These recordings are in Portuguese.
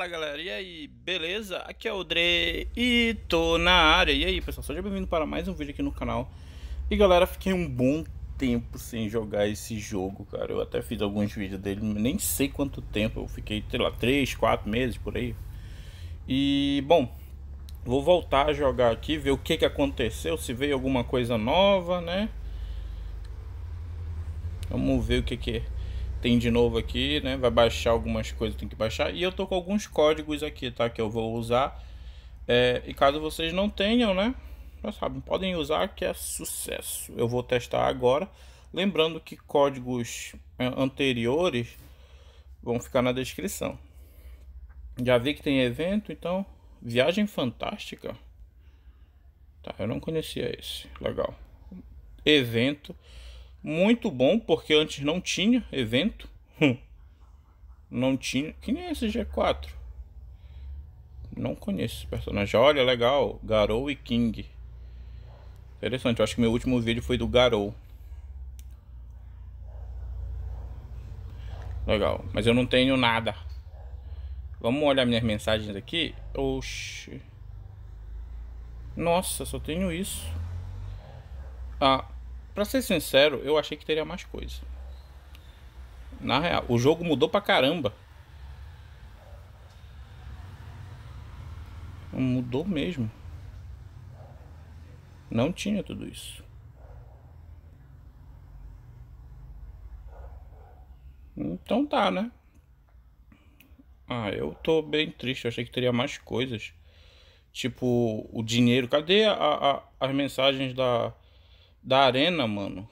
Fala galera, e aí, beleza? Aqui é o Dre e tô na área. E aí pessoal, seja bem-vindo para mais um vídeo aqui no canal. E galera, fiquei um bom tempo sem jogar esse jogo, cara. Eu até fiz alguns vídeos dele, nem sei quanto tempo. Eu fiquei, sei lá, 3, 4 meses por aí. E bom, vou voltar a jogar aqui, ver o que aconteceu, se veio alguma coisa nova, né? Vamos ver o que tem de novo aqui, né? Vai baixar algumas coisas, tem que baixar. E eu tô com alguns códigos aqui, tá? Que eu vou usar. E caso vocês não tenham, né? Já sabem, podem usar que é sucesso. Eu vou testar agora. Lembrando que códigos anteriores vão ficar na descrição. Já vi que tem evento, então... Viagem Fantástica? Tá, eu não conhecia esse. Legal. Evento. Muito bom, porque antes não tinha evento. Não tinha. Que nem esse G4. Não conheço esse personagem. Olha, legal. Garou e King. Interessante. Eu acho que meu último vídeo foi do Garou. Legal. Mas eu não tenho nada. Vamos olhar minhas mensagens aqui. Oxi. Nossa, só tenho isso. Ah, pra ser sincero, eu achei que teria mais coisa. Na real, o jogo mudou pra caramba. Mudou mesmo. Não tinha tudo isso. Então tá, né? Ah, eu tô bem triste. Eu achei que teria mais coisas. Tipo, o dinheiro. Cadê as mensagens da arena, mano?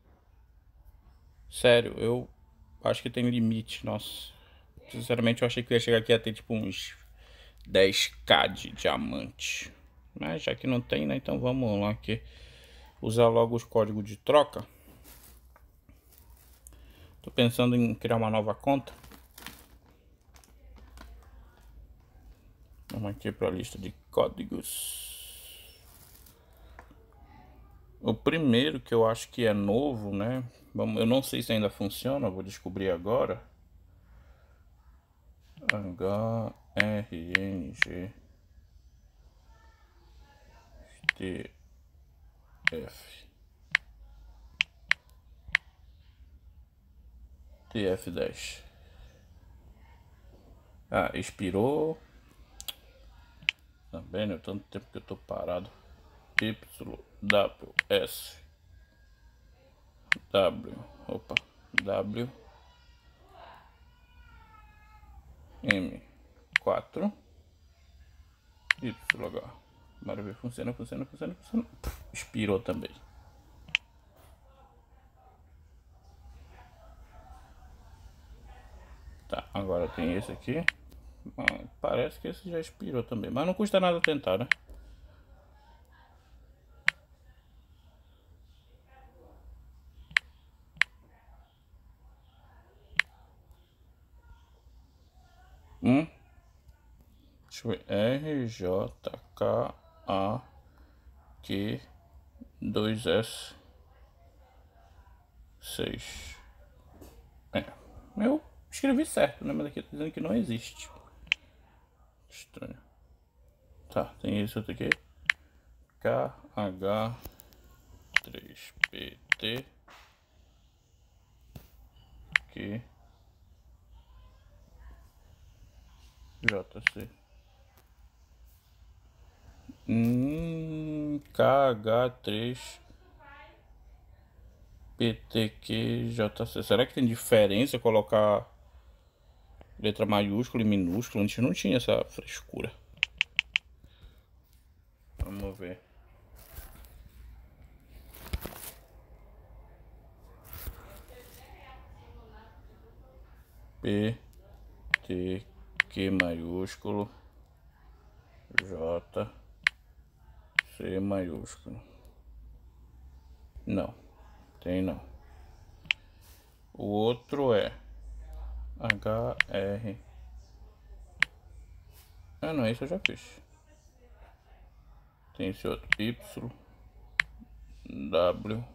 Sério, eu acho que tem limite. Nossa. Sinceramente, eu achei que eu ia chegar aqui a ter tipo uns 10k de diamante. Mas já que não tem, né? Então vamos lá aqui. Usar logo os códigos de troca. Tô pensando em criar uma nova conta. Vamos aqui para a lista de códigos. O primeiro que eu acho que é novo, né? Eu não sei se ainda funciona, vou descobrir agora. HRNG TF10. Ah, expirou. Tá vendo? Tanto tempo que eu tô parado. YWS opa, W M4 YH. Bora ver, funciona. Expirou também. Tá, agora tem esse aqui. Parece que esse já expirou também, mas não custa nada tentar, né? Deixa eu ver. RJKAQ2S6. Eu escrevi certo, né? Mas aqui tá dizendo que não existe. Estranho. Tá, tem esse outro aqui. KH3PT Q JC KH3 PTQJC. Será que tem diferença colocar letra maiúscula e minúscula? Antes não tinha essa frescura. Vamos ver. PTQ maiúsculo J C maiúsculo. Não, tem não. O outro é HR. Ah não, esse eu já fiz. Tem esse outro Y W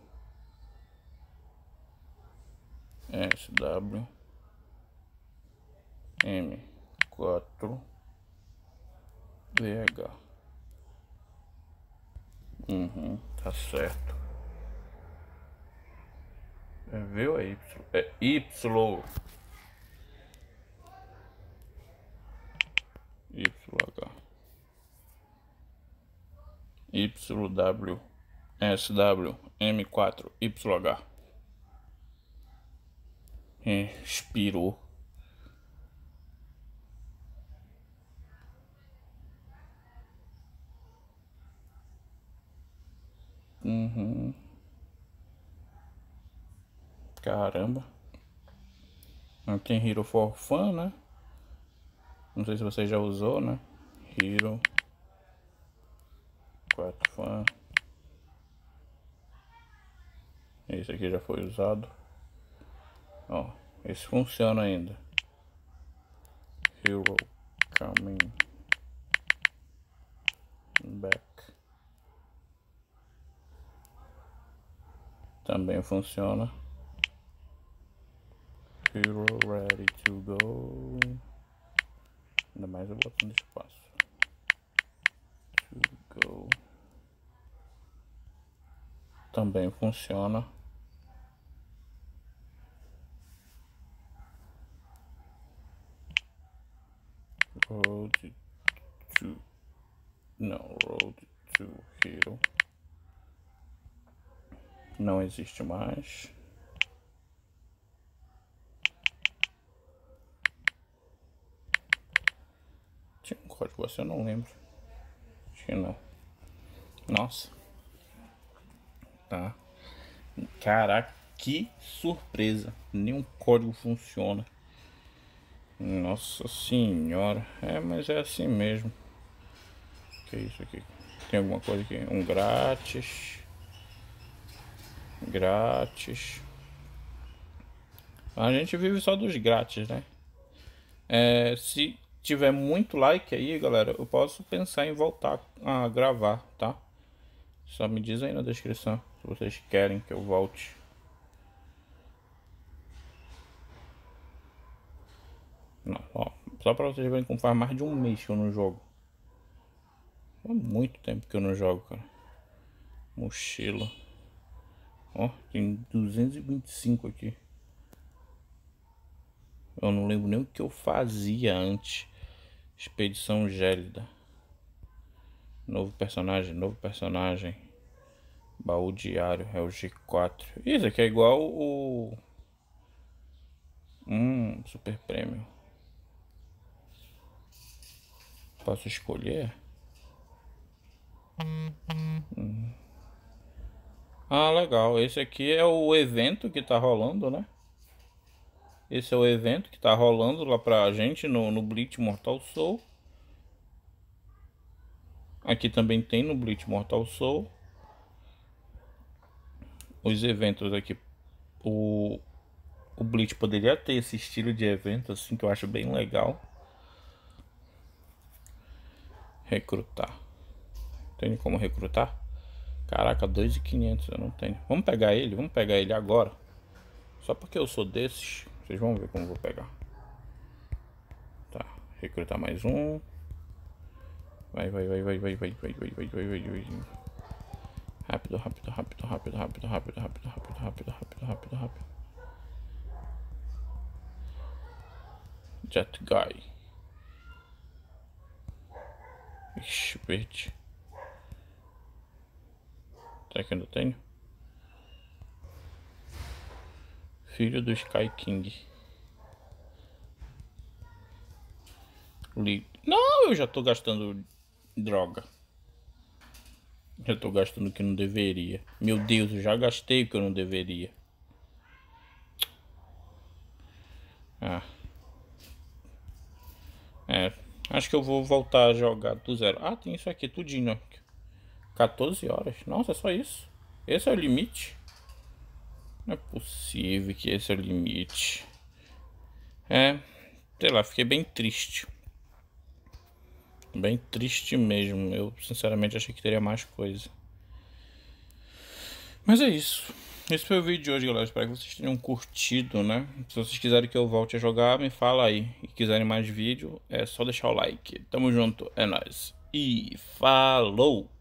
SW M4 4 VH. Tá certo. Viu? É Y. É YH. YW SW M4 YH. Expirou. Caramba. Aqui tem Hero for Fun, né? Não sei se você já usou, né? Hero 4 Fun. Esse aqui já foi usado. Ó, esse funciona ainda. Hero coming back. Também funciona. Hero ready to go. Ainda mais eu boto no espaço. To go. Também funciona. Road to. Não, Road to Hero. Não existe mais. Tinha um código, você eu não lembro. Acho que não. Nossa. Tá. Caraca, que surpresa. Nenhum código funciona. Nossa senhora. É, mas é assim mesmo. Que é isso aqui? Tem alguma coisa aqui? Um grátis. Grátis. A gente vive só dos grátis, né? Se tiver muito like aí, galera, eu posso pensar em voltar a gravar, tá? Só me diz aí na descrição se vocês querem que eu volte. Não, ó, só pra vocês verem como faz mais de um mês que eu não jogo. Faz muito tempo que eu não jogo, cara. Mochila. Ó, tem 225 aqui. Eu não lembro nem o que eu fazia antes. Expedição Gélida. Novo personagem. Baú diário, é o G4. Isso aqui é igual o... Super Prêmio. Posso escolher? Ah, legal. Esse aqui é o evento que tá rolando, né? Esse é o evento que tá rolando lá pra gente no Bleach Mortal Soul. Aqui também tem no Bleach Mortal Soul. Os eventos aqui. O Bleach poderia ter esse estilo de evento assim que eu acho bem legal. Recrutar. Tem como recrutar? Caraca, 2.500 eu não tenho. Vamos pegar ele agora. Só porque eu sou desses. Vocês vão ver como eu vou pegar. Tá, recrutar mais um. Vai. Rápido. Jet Guy. Ixi, verde. Será que eu ainda tenho? Filho do Sky King. Não, eu já tô gastando droga. Já tô gastando o que não deveria. Meu Deus, eu já gastei o que eu não deveria. Acho que eu vou voltar a jogar do zero. Ah, tem isso aqui tudinho. 14 horas. Nossa, é só isso. Esse é o limite? Não é possível que esse é o limite. Sei lá, fiquei bem triste. Bem triste mesmo. Eu sinceramente achei que teria mais coisa. Mas é isso. esse foi o vídeo de hoje, galera. Espero que vocês tenham curtido, né? Se vocês quiserem que eu volte a jogar, me fala aí. E quiserem mais vídeo, é só deixar o like. Tamo junto, é nóis. E falou!